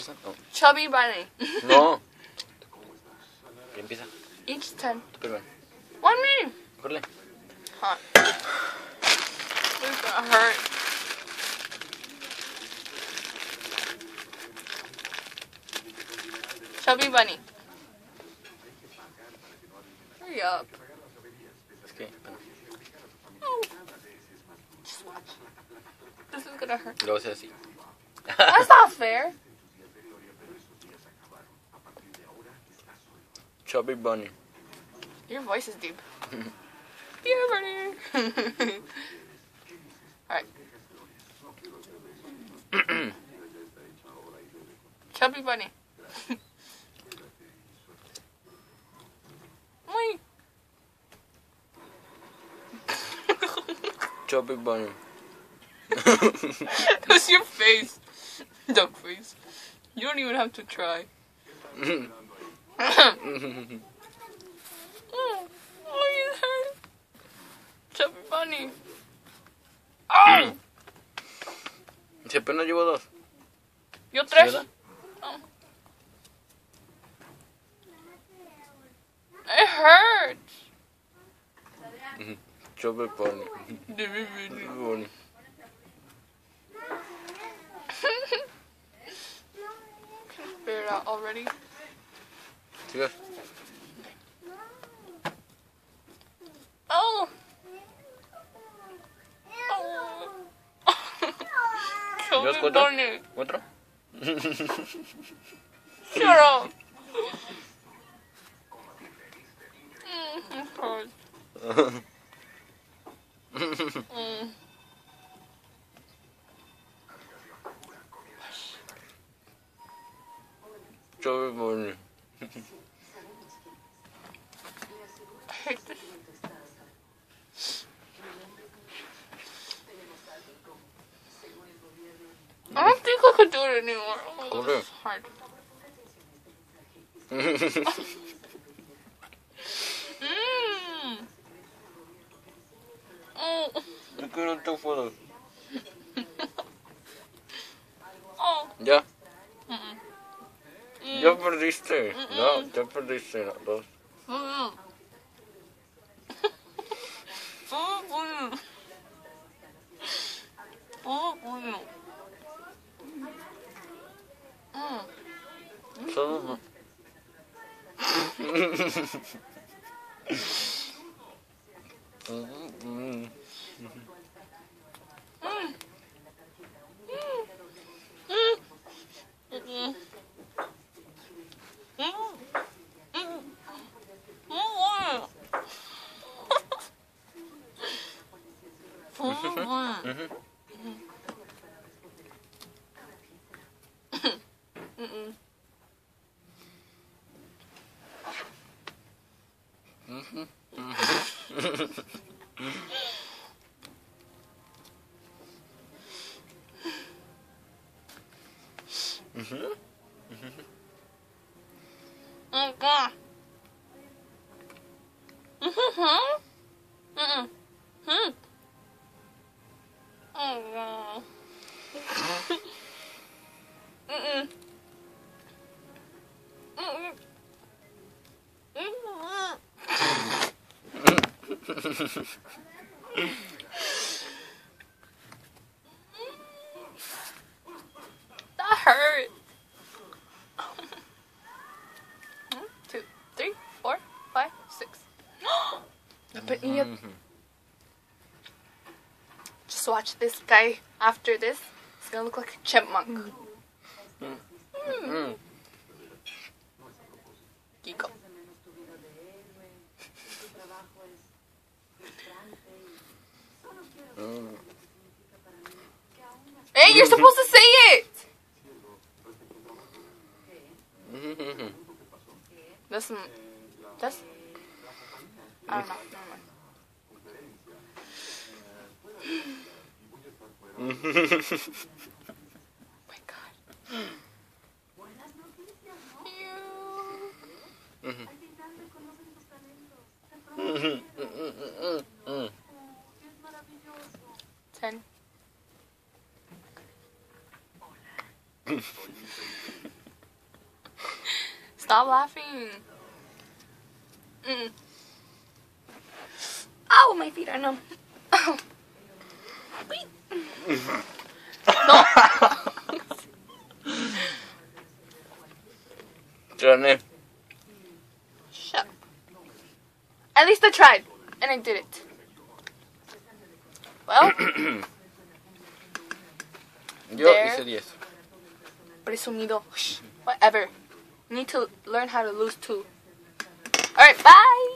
empieza? No. Chubby bunny. No. ¿Quién empieza? Each 10. Tú primero. 1 minute. Corre. Hot. This is gonna hurt. Chubby bunny. Hurry up. Es que, bueno. Oh. Just watch. This is gonna hurt. Luego hacer así. That's not fair. Chubby bunny. Your voice is deep. Dear bunny. Alright. Chubby bunny. Wait. Chubby bunny. That's your face. Duck face. You don't even have to try. Oh, you hurt. Chubby bunny. Oh! Si apenas llevo 2. Yo 3. ¿Verdad? Oh. It hurts. Chubby bunny. Bunny. Can you figure it out already? Sigue. Oh! Oh! ¿Llevas Chubby 4? bunny. 4. Shut up. It hurts. Chubby bunny. I hate this. I don't think I could do it anymore. Oh my God, it's hard. Oh. Es que no te puedo. Oh. Ya. Ya perdiste. No, ya perdiste. 2. Solo. Oh God. Oh God. That hurt. 1, 2, 3, 4, 5, 6. But just watch this guy after this. It's gonna look like a chipmunk. Kiko. Hey, you're supposed to say it! That's I don't know. Never mind. Oh my God. You. 10. Stop laughing. Ow, my feet are numb. Wait. No. Johnny. Shut up. At least I tried, and I did it. Well, Yo There. hice 10. presumido. Whatever. You need to learn how to lose too. Alright, bye.